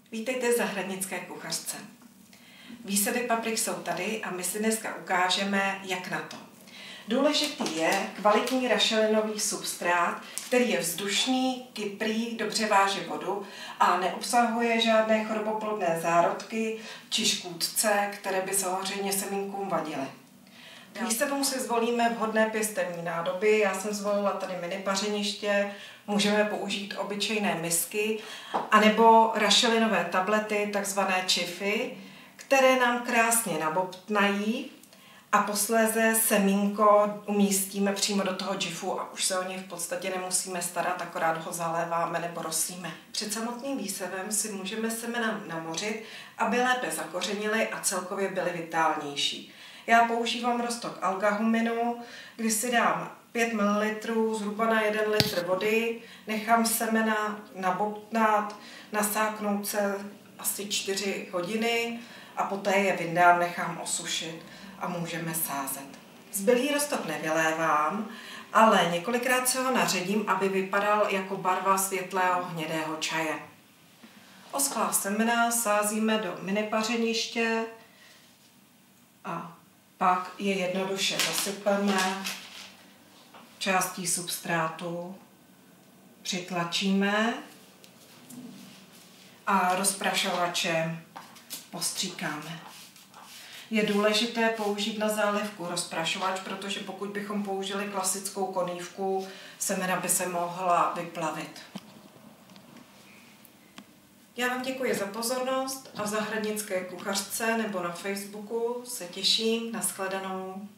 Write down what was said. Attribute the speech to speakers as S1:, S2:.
S1: Vítejte v zahradnické kuchařce. Výsady paprik jsou tady a my si dneska ukážeme, jak na to. Důležitý je kvalitní rašelinový substrát, který je vzdušný, kyprý, dobře váže vodu a neobsahuje žádné choroboplodné zárodky či škůdce, které by samozřejmě semínkům vadily. K výsadům si zvolíme vhodné pěstební nádoby. Já jsem zvolila tady mini pařeniště, můžeme použít obyčejné misky, anebo rašelinové tablety, takzvané čify, které nám krásně nabobtnají a posléze semínko umístíme přímo do toho džifu a už se o něj v podstatě nemusíme starat, akorát ho zaléváme nebo rosíme. Před samotným výsevem si můžeme semena namořit, aby lépe zakořenily a celkově byly vitálnější. Já používám roztok algahuminu, kdy si dám 5 ml zhruba na 1 litr vody, nechám semena nabobtnat, nasáknout se asi 4 hodiny a poté je vyndám, nechám osušit a můžeme sázet. Zbylý roztok nevylévám, ale několikrát se ho naředím, aby vypadal jako barva světlého hnědého čaje. Oschlá semena sázíme do mini pařeniště a pak je jednoduše zasypeme částí substrátu, přitlačíme a rozprašovačem postříkáme. Je důležité použít na zálivku rozprašovač, protože pokud bychom použili klasickou konývku, semena by se mohla vyplavit. Já vám děkuji za pozornost a v zahradnické kuchařce nebo na Facebooku se těším. Nashledanou.